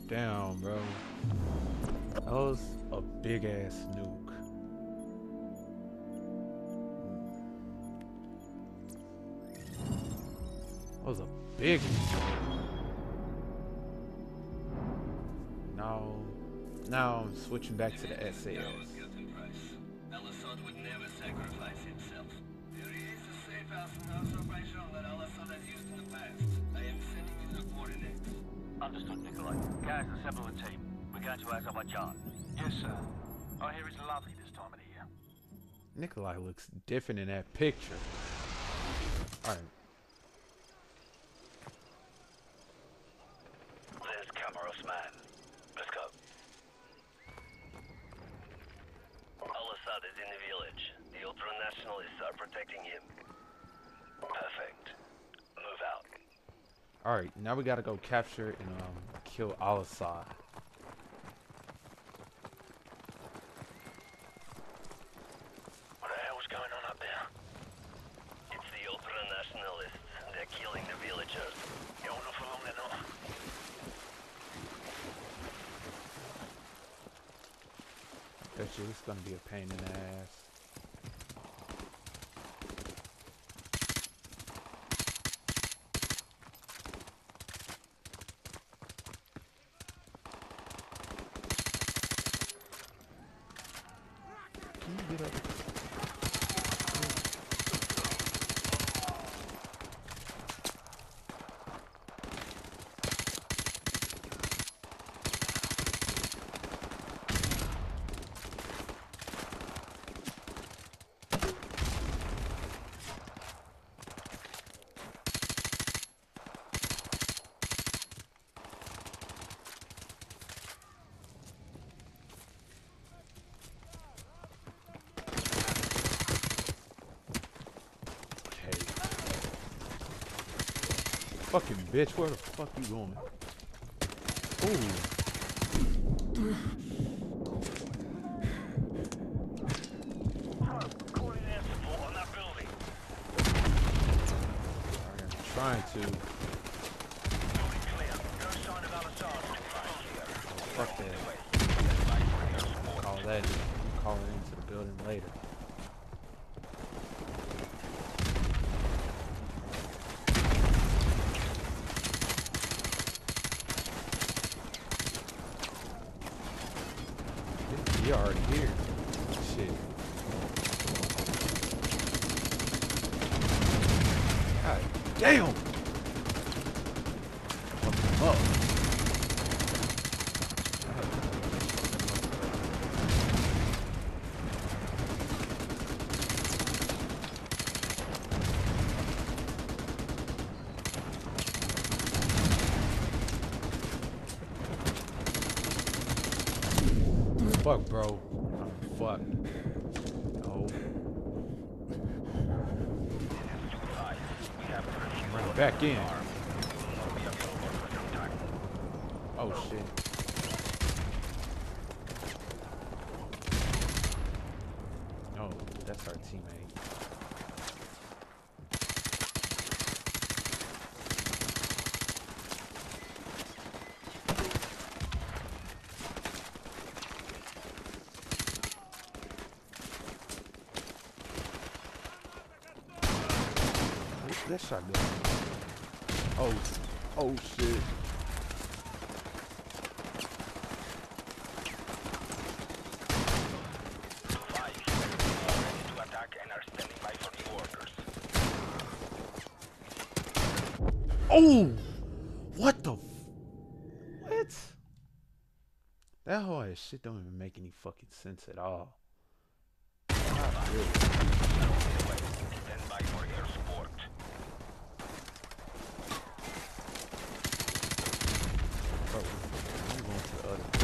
down, bro. That was a big ass nuke. That was a big one. Now I'm switching back to the SAS. Al-Assad would never sacrifice himself. There is a safe house in Azerbaijan that Al-Assad has used in the past. I am sending you the coordinates. Understood, Nikolai. Gaz, assemble a team. We're going to Azerbaijan. Yes, sir. I hear it's lovely this time of the year. Nikolai looks different in that picture. Alright. There's Kamarov's man. Let's go. Al-Assad is in the village. The ultra-nationalists are protecting him. Perfect. Move out. Alright, now we gotta go capture and kill Al-Assad. What the hell's going on up there? It's the ultra-nationalists. They're killing the villagers. You're not for long, they're not. Bet you it's gonna be a pain in the ass. Can you get up? Fucking bitch, where the fuck you going? Ooh. Calling air support on that building. Alright, I'm trying to. Building clear. No sign of Al-Assad. Fuck that. Call that. Call it into the building later. You're already here. Shit. God damn! Fuck him up. Fuck, bro. I'm fucked. No. I'm running back in. Oh shit. No, that's our teammate. That shotgun. Oh shit. To attack and are standing by for new orders. Oh! What the what? That whole ass shit don't even make any fucking sense at all. Not really. Stand by for air support. Bro, I'm going to the other building.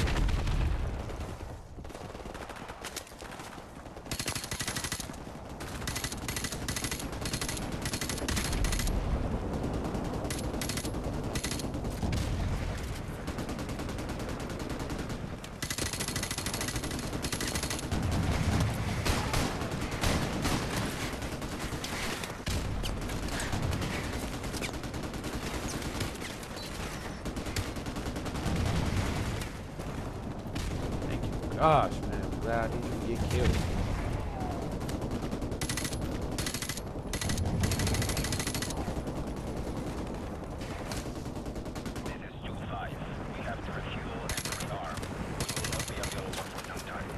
Gosh, man, I'm glad I didn't get killed. This is 2-5. We have to refuel and rearm. We will not be available for some time.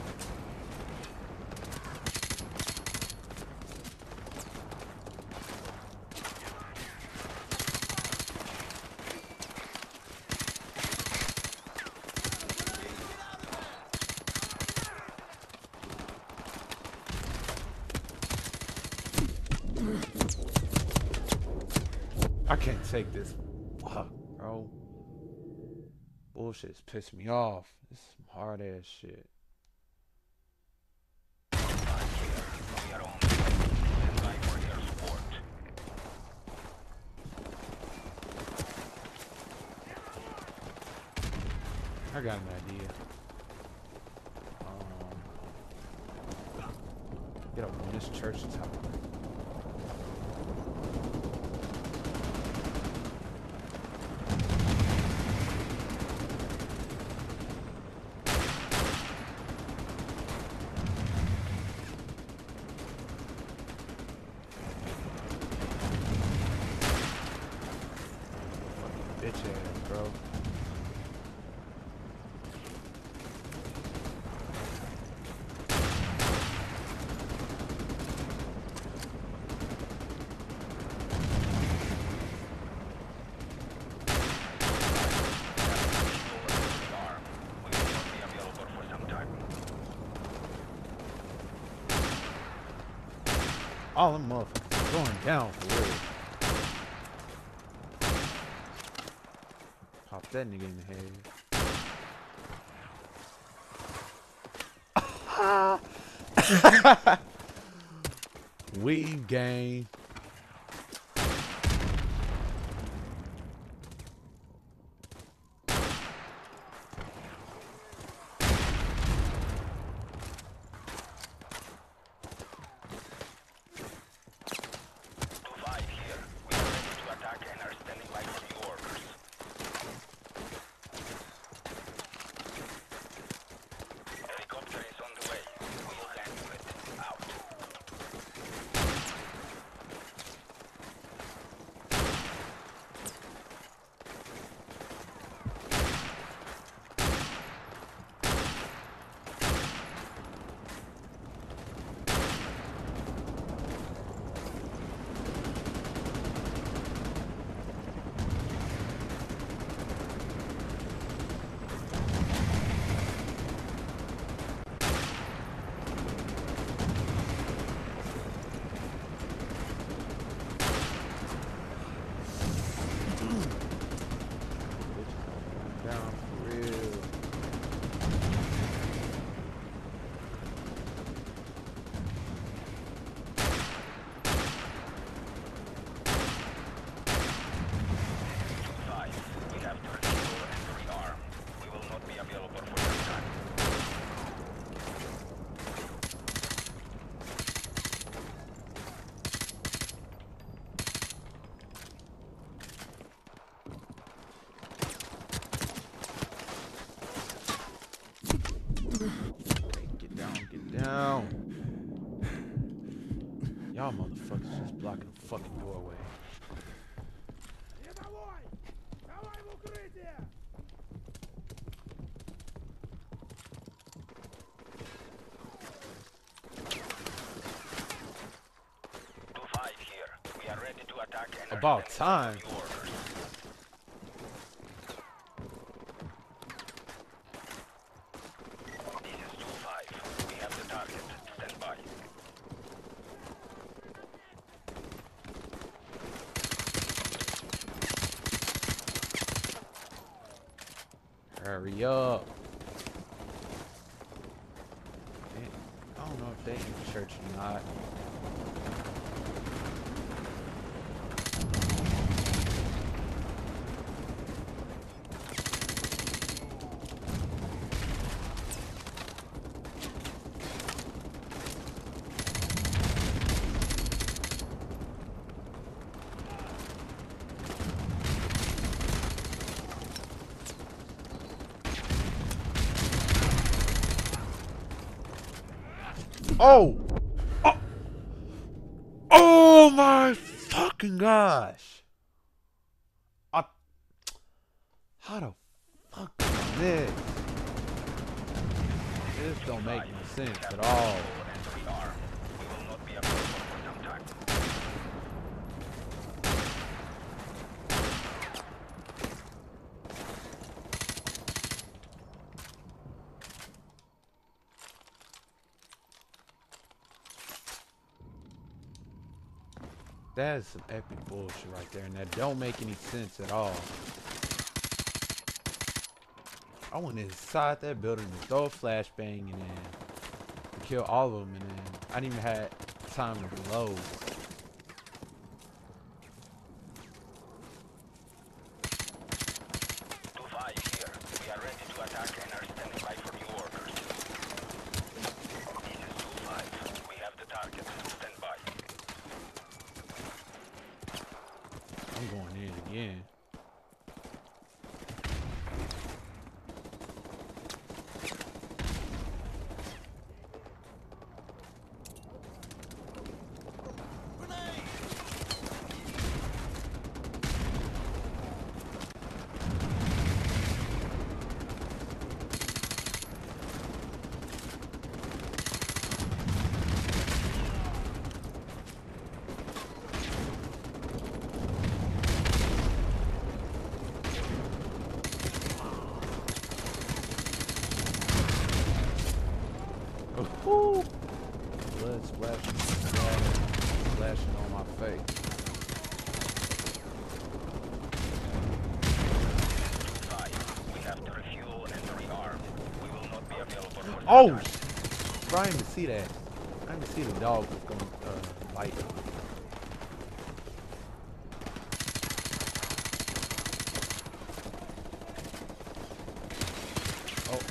I can't take this. Fuck, bro. Bullshit's pissing me off. This is some hard ass shit. We are on. Stand by for air support. I got an idea. Get up on this church tower. Bitch ass, bro. All them motherfuckers going down for real. Pop that nigga in the head. Weed game. Down for real. We have to refuel and rearm. We will not be available for some time. Get down, get down. Y'all motherfuckers just blocking the fucking doorway. Давай в укрытие! 2-5 here. We are ready to attack and About time. your orders. This is 2-5. We have the target. Stand by. Hurry up. Man, I don't know if they in church or not. Oh! Oh! Oh my fucking gosh! How the fuck is this? This don't make no sense at all. That is some epic bullshit right there, and that don't make any sense at all. I went inside that building to throw a flashbang and then kill all of them, and then I didn't even have time to reload. I'm going in again. Ooh. Blood splashing, splashing on my face. We have to refuel and rearm. We will not be available for Oh! some time. Bro, I didn't even see that. I didn't see the dog was going to bite. Oh.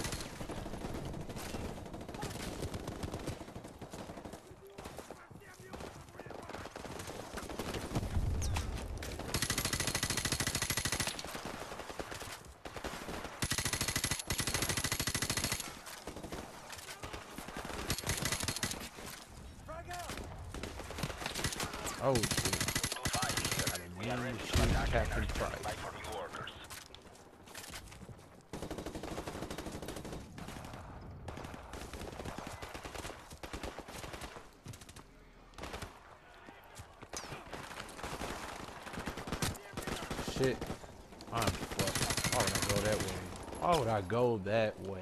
Oh shit. I didn't mean to shoot Captain Price. Shit. I'm fucked. Why would I go that way? Why would I go that way?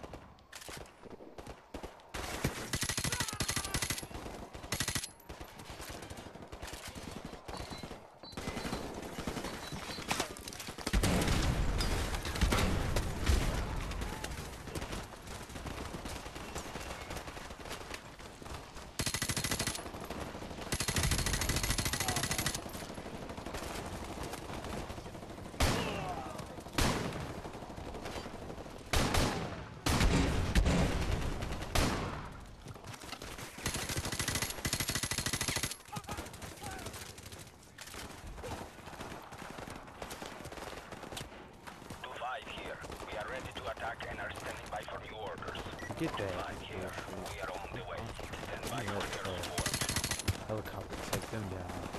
Get that. We are on the way. Stand by I'm gonna for let your the support. helicopter take them down.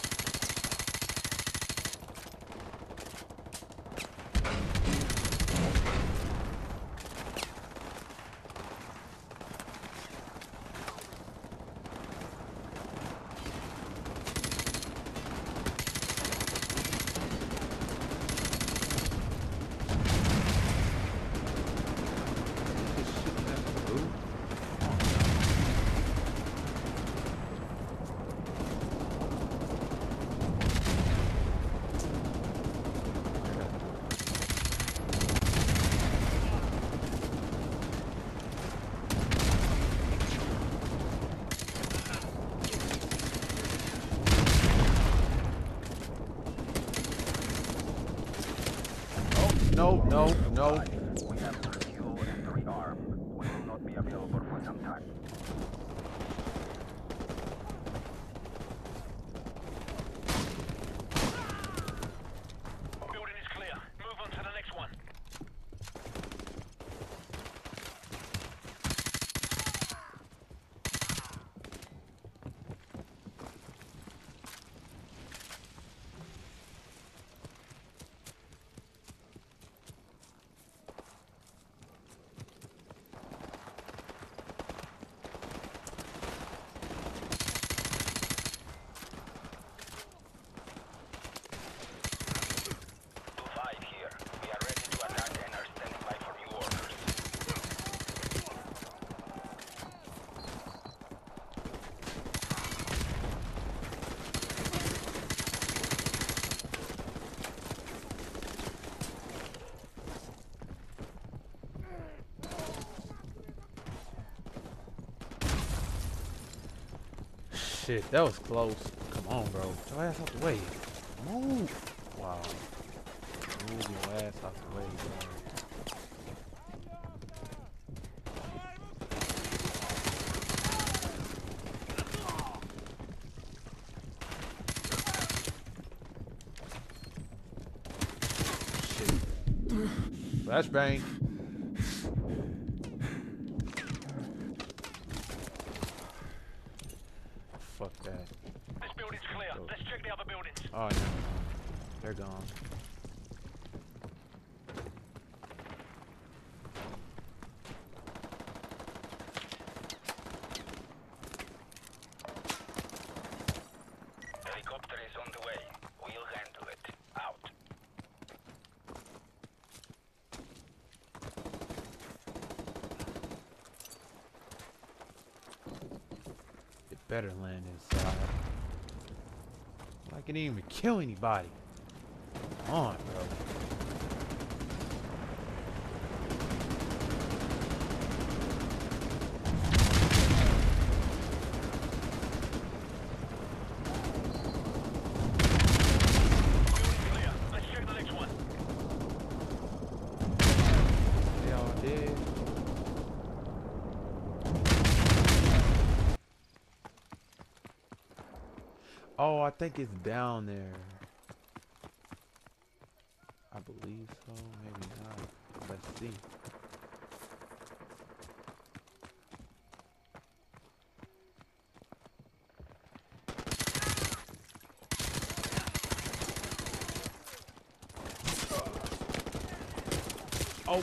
No, no, no. We have to refuel and rearm. We will not be available for some time. Building is clear. Move on to the next one. shit, that was close. Come on, bro. Get your ass out the way. Move. Wow. Move your ass out the way, bro. Flashbang. Fuck that. This building's clear. Let's check the other buildings. Oh no. They're gone. Helicopter is on the way. We'll handle it. Out. It better land inside. I can even kill anybody. Come on, bro. Clear. Let's check the next one. They all did. Oh, I think it's down there. I believe so. Maybe not. Let's see. Oh.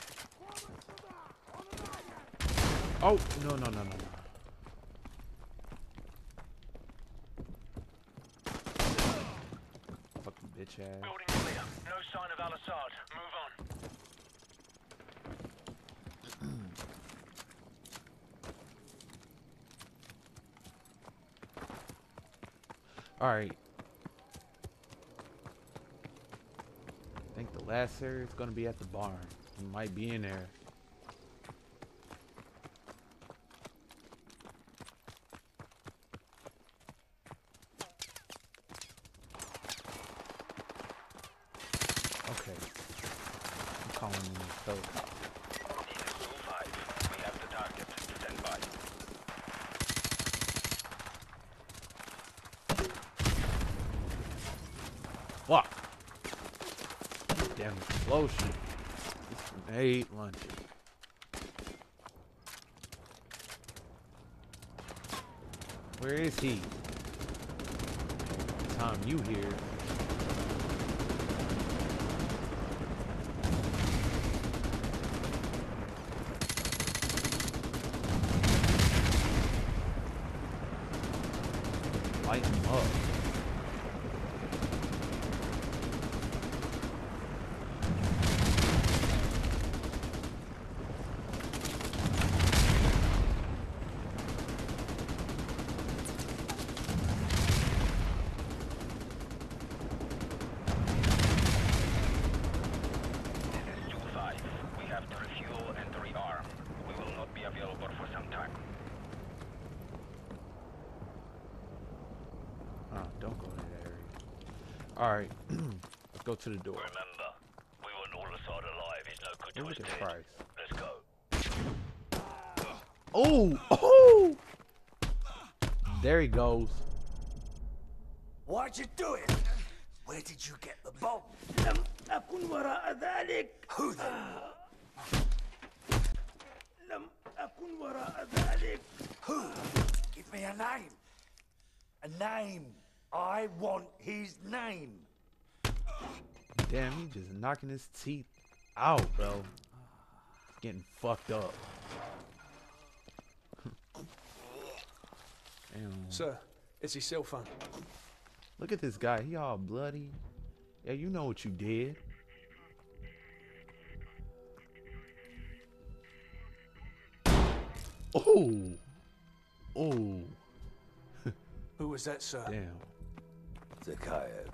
Oh, no, no, no, no, no. Fucking bitch ass. Building clear. No sign of Al-Assad. Move on. Alright. I think the last area is gonna be at the barn. He might be in there. Okay. I'm calling in the helicopter. Eagle 2-5. We have the target. Stand by. Fuck! Damn explosion. This grenade launcher. Where is he? Tom, you here? Light him up. This is 2-5. We have to refuel and rearm. We will not be available for some time. Oh, don't go to that area. Alright. Let's go to the door. Remember, we want Al-Assad alive. He's no good to Look us at dead. the price. Let's go. Oh! Oh! There he goes. What'd you do it? Where did you get the bomb? لم أكن وراء ذلك. Who then? لم أكن وراء ذلك. Who? Give me a name. A name. I want his name. Damn, he just knocking his teeth out, bro. Getting fucked up. Damn. Sir, it's his cell phone. Look at this guy. He all bloody. Yeah, you know what you did. Oh. Oh. Who was that, sir? Damn. Zakhaev.